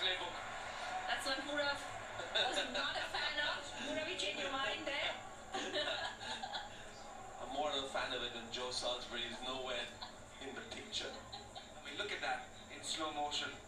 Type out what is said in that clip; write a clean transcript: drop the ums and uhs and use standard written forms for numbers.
playbook. That's what Murav was not a fan of. Murav, you changed your mind there? I'm more of a fan of it than Joe Salisbury is nowhere in the picture. I mean, look at that in slow motion.